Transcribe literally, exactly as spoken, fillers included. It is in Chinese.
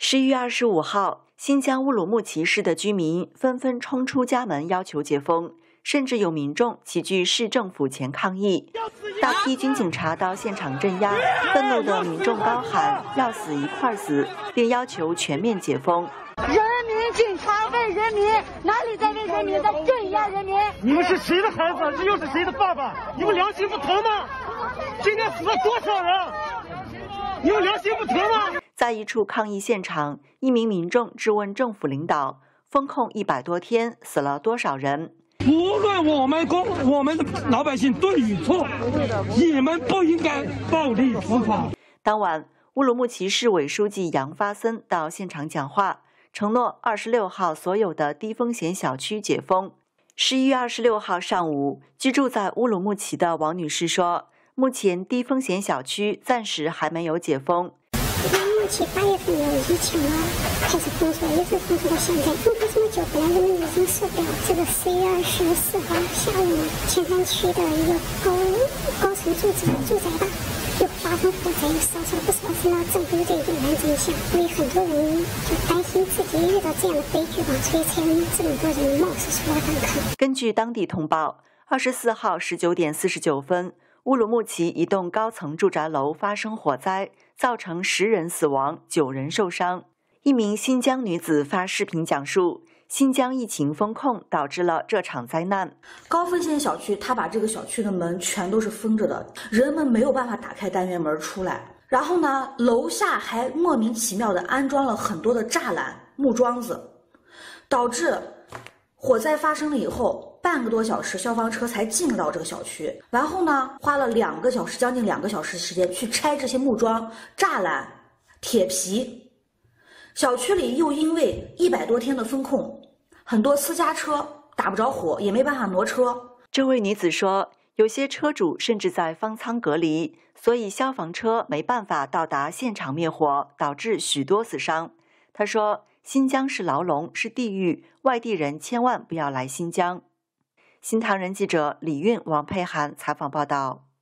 十一月二十五号，新疆乌鲁木齐市的居民纷纷冲出家门要求解封，甚至有民众齐聚市政府前抗议。大批军警察到现场镇压，愤怒的民众高喊“要死一块死”，并要求全面解封。 人民警察为人民，哪里在为人民，在镇压人民？ 你们是谁的孩子？这又是谁的爸爸？你们良心不疼吗？今天死了多少人？你们良心不疼吗？ 在一处抗议现场，一名民众质问政府领导：封控一百多天，死了多少人？ 无论我们公我们老百姓对与错，你们不应该暴力执法。 当晚，乌鲁木齐市委书记杨发森到现场讲话，承诺二十六号所有的低风险小区解封。十一月二十六号上午，居住在乌鲁木齐的王女士说，目前低风险小区暂时还没有解封。 乌鲁木齐八月份有疫情了，开始封锁，一直封锁到现在，封锁这么久，本来人们已经受不了。这个十一月二十四号下午，前山区的一个高高层住宅住宅吧，又发生火灾，又烧死了不少人呢。政府这一个拦阻一下，所以很多人就担心自己遇到这样的悲剧吧，所以才有这么多人冒死出来反抗。 根据当地通报，二十四号十九点四十九分，乌鲁木齐一栋高层住宅楼发生火灾，造成十人死亡，九人受伤。一名新疆女子发视频讲述，新疆疫情封控导致了这场灾难。 高风险小区，它把这个小区的门全都是封着的，人们没有办法打开单元门出来。然后呢，楼下还莫名其妙的安装了很多的栅栏、木桩子，导致火灾发生了以后，半个多小时消防车才进到这个小区。然后呢，花了两个小时，将近两个小时时间去拆这些木桩、栅栏、铁皮。小区里又因为一百多天的封控，很多私家车打不着火，也没办法挪车。 这位女子说，有些车主甚至在方舱隔离，所以消防车没办法到达现场灭火，导致许多死伤。她说，新疆是牢笼，是地狱，外地人千万不要来新疆。新唐人记者李运、王佩涵采访报道。